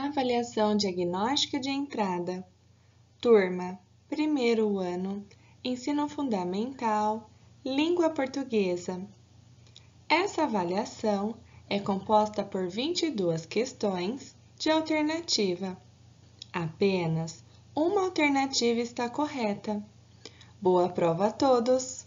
Avaliação diagnóstica de entrada. Turma, primeiro ano, ensino fundamental, língua portuguesa. Essa avaliação é composta por 22 questões de alternativa. Apenas uma alternativa está correta. Boa prova a todos!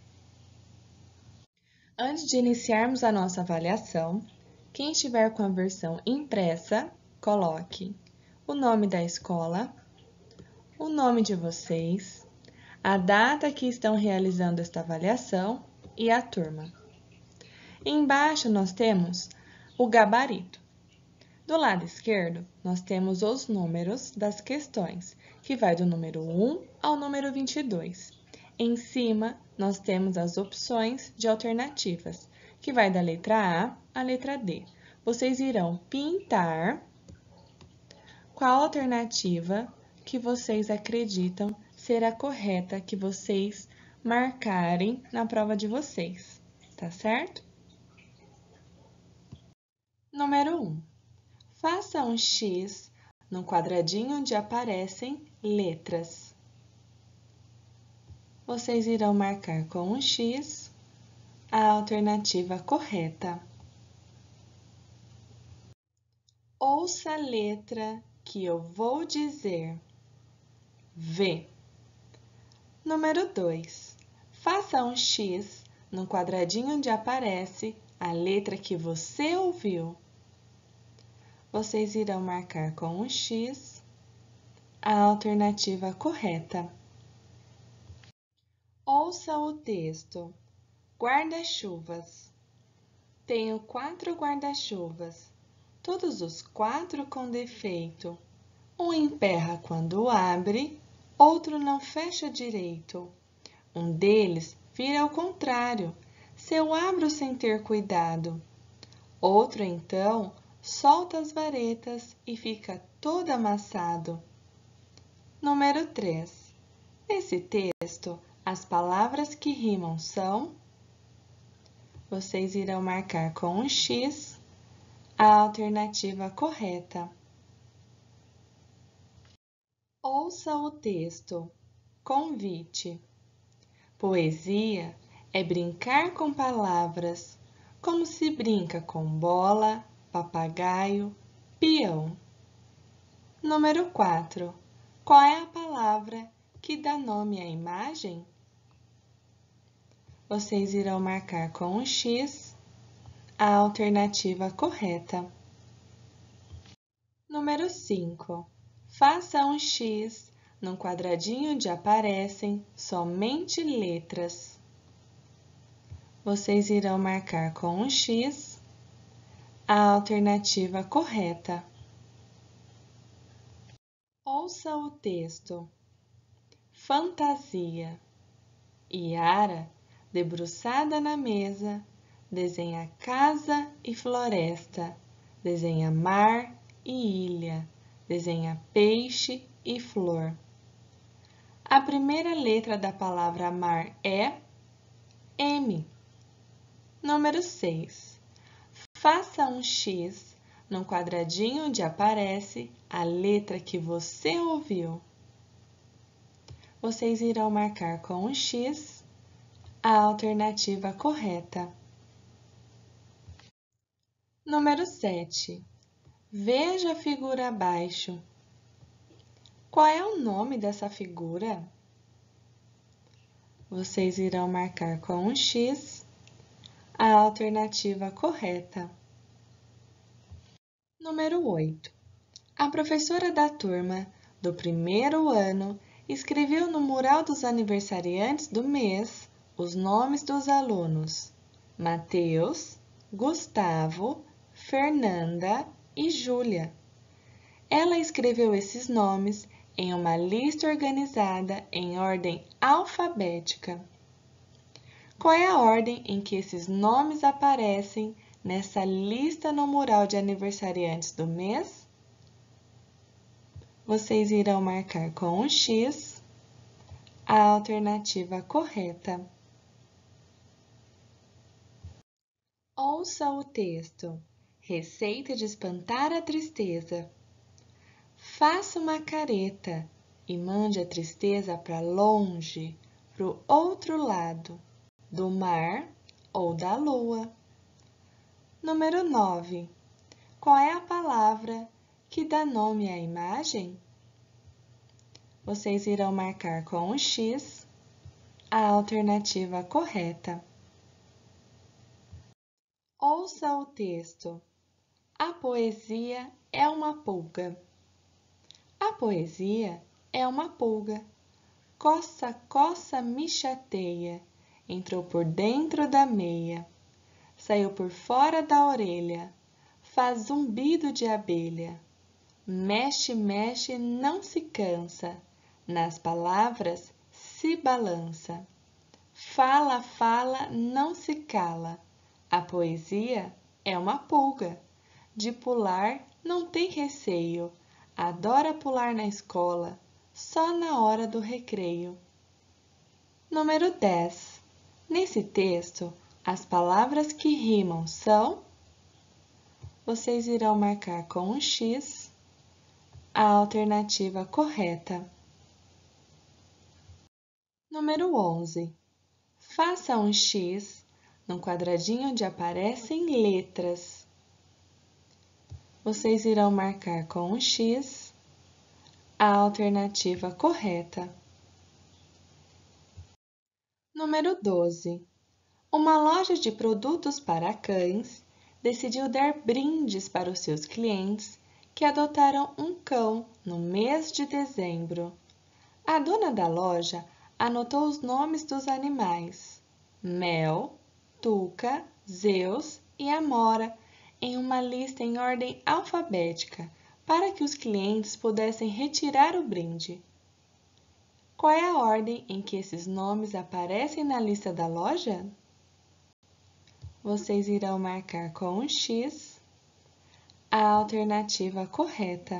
Antes de iniciarmos a nossa avaliação, quem estiver com a versão impressa, coloque o nome da escola, o nome de vocês, a data que estão realizando esta avaliação e a turma. Embaixo nós temos o gabarito. Do lado esquerdo, nós temos os números das questões, que vai do número 1 ao número 22. Em cima, nós temos as opções de alternativas, que vai da letra A à letra D. Vocês irão pintar qual alternativa que vocês acreditam ser a correta que vocês marcarem na prova de vocês, tá certo? Número 1. Faça um X no quadradinho onde aparecem letras. Vocês irão marcar com um X a alternativa correta. Ouça a letra que eu vou dizer. V. Número 2. Faça um X no quadradinho onde aparece a letra que você ouviu. Vocês irão marcar com um X a alternativa correta. Ouça o texto. Guarda-chuvas. Tenho 4 guarda-chuvas, todos os 4 com defeito. Um emperra quando abre, outro não fecha direito. Um deles vira ao contrário, se eu abro sem ter cuidado. Outro, então, solta as varetas e fica todo amassado. Número 3. Nesse texto, as palavras que rimam são... Vocês irão marcar com um X a alternativa correta. Ouça o texto. Convite. Poesia é brincar com palavras, como se brinca com bola, papagaio, peão. Número 4. Qual é a palavra que dá nome à imagem? Vocês irão marcar com um X a alternativa correta. Número 5. Faça um X no quadradinho onde aparecem somente letras. Vocês irão marcar com um X a alternativa correta. Ouça o texto. Fantasia. Yara, debruçada na mesa, desenha casa e floresta, desenha mar e ilha, desenha peixe e flor. A primeira letra da palavra mar é M. Número 6. Faça um X no quadradinho onde aparece a letra que você ouviu. Vocês irão marcar com um X a alternativa correta. Número 7. Veja a figura abaixo. Qual é o nome dessa figura? Vocês irão marcar com um X a alternativa correta. Número 8. A professora da turma do primeiro ano escreveu no mural dos aniversariantes do mês os nomes dos alunos Mateus, Gustavo, Fernanda e Júlia. Ela escreveu esses nomes em uma lista organizada em ordem alfabética. Qual é a ordem em que esses nomes aparecem nessa lista no mural de aniversariantes do mês? Vocês irão marcar com um X a alternativa correta. Ouça o texto. Receita de espantar a tristeza. Faça uma careta e mande a tristeza para longe, pro outro lado, do mar ou da lua. Número 9. Qual é a palavra que dá nome à imagem? Vocês irão marcar com um X a alternativa correta. Ouça o texto. A poesia é uma pulga. A poesia é uma pulga. Coça, coça, me chateia. Entrou por dentro da meia. Saiu por fora da orelha. Faz zumbido de abelha. Mexe, mexe, não se cansa. Nas palavras se balança. Fala, fala, não se cala. A poesia é uma pulga. De pular não tem receio. Adora pular na escola, só na hora do recreio. Número 10. Nesse texto, as palavras que rimam são... Vocês irão marcar com um X a alternativa correta. Número 11. Faça um X no quadradinho onde aparecem letras. Vocês irão marcar com um X a alternativa correta. Número 12. Uma loja de produtos para cães decidiu dar brindes para os seus clientes que adotaram um cão no mês de dezembro. A dona da loja anotou os nomes dos animais: Mel, Tuca, Zeus e Amora, em uma lista em ordem alfabética, para que os clientes pudessem retirar o brinde. Qual é a ordem em que esses nomes aparecem na lista da loja? Vocês irão marcar com um X a alternativa correta.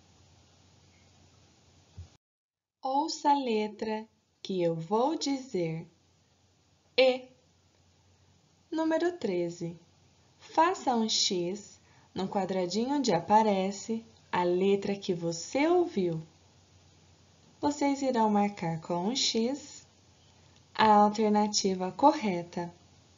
Ouça a letra que eu vou dizer. E. Número 13. Faça um X no quadradinho onde aparece a letra que você ouviu. Vocês irão marcar com um X a alternativa correta.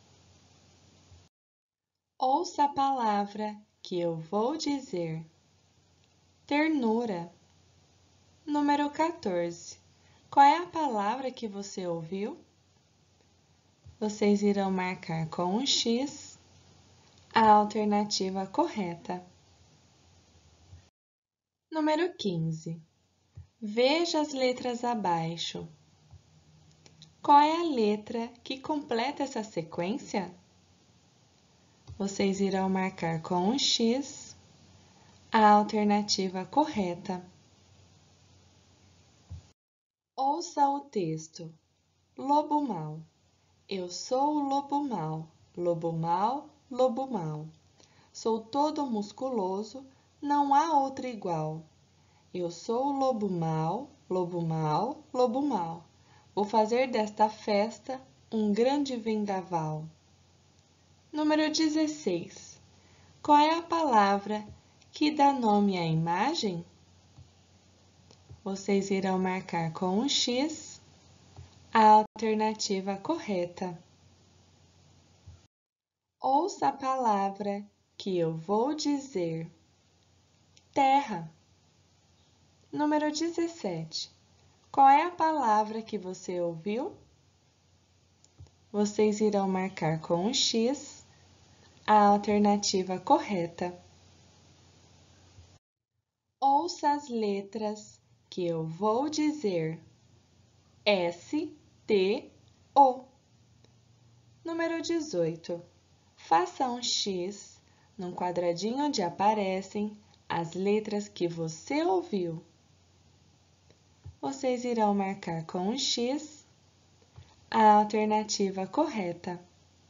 Ouça a palavra que eu vou dizer. Ternura. Número 14. Qual é a palavra que você ouviu? Vocês irão marcar com um X a alternativa correta. Número 15. Veja as letras abaixo. Qual é a letra que completa essa sequência? Vocês irão marcar com um X a alternativa correta. Ouça o texto. Lobo mau. Eu sou o lobo mau, lobo mau, lobo mau. Sou todo musculoso, não há outro igual. Eu sou o lobo mau, lobo mau, lobo mau. Vou fazer desta festa um grande vendaval. Número 16. Qual é a palavra que dá nome à imagem? Vocês irão marcar com um X a alternativa correta. Ouça a palavra que eu vou dizer. Terra. Número 17. Qual é a palavra que você ouviu? Vocês irão marcar com um X a alternativa correta. Ouça as letras que eu vou dizer. S, T, O. Número 18. Faça um X num quadradinho onde aparecem as letras que você ouviu. Vocês irão marcar com um X a alternativa correta.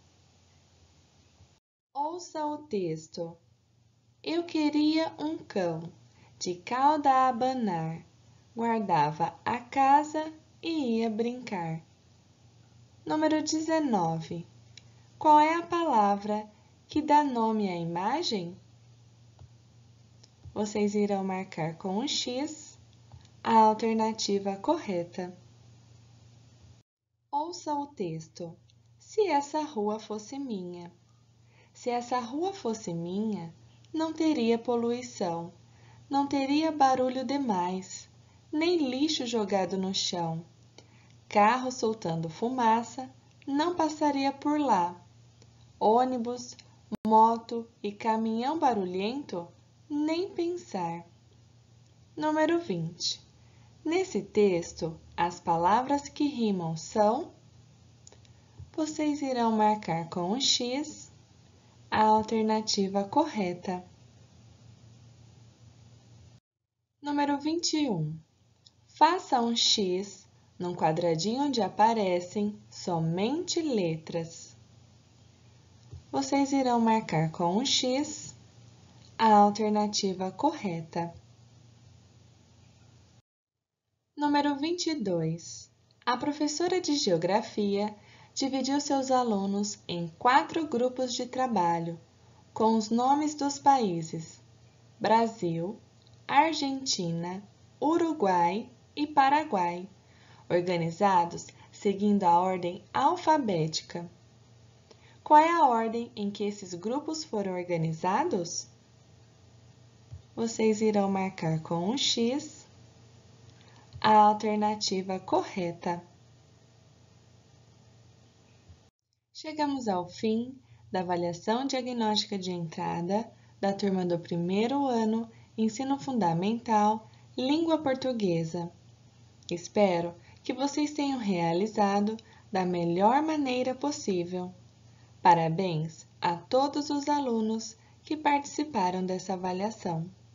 Ouça o texto. Eu queria um cão, de cauda a abanar, guardava a casa e ia brincar. Número 19. Qual é a palavra que dá nome à imagem? vocês irão marcar com um X a alternativa correta. Ouça o texto. Se essa rua fosse minha. Se essa rua fosse minha, não teria poluição, não teria barulho demais, nem lixo jogado no chão. Carro soltando fumaça não passaria por lá. Ônibus, moto e caminhão barulhento, nem pensar. Número 20. Nesse texto, as palavras que rimam são... Vocês irão marcar com um X a alternativa correta. Número 21. Faça um X num quadradinho onde aparecem somente letras. Vocês irão marcar com um X a alternativa correta. Número 22. A professora de Geografia dividiu seus alunos em 4 grupos de trabalho, com os nomes dos países Brasil, Argentina, Uruguai e Paraguai, organizados seguindo a ordem alfabética. Qual é a ordem em que esses grupos foram organizados? Vocês irão marcar com um X a alternativa correta. Chegamos ao fim da avaliação diagnóstica de entrada da turma do 1º ano, Ensino Fundamental, Língua Portuguesa. Espero que vocês tenham realizado da melhor maneira possível. Parabéns a todos os alunos que participaram dessa avaliação.